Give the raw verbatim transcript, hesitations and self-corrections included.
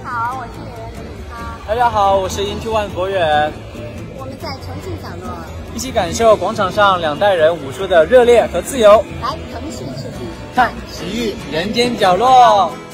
好，我是演员林涛。 大家好，我是 Into One 博远。 我们在重庆角落， 一起感受广场上两代人武术的热烈和自由。 来腾讯视频看奇遇人间角落。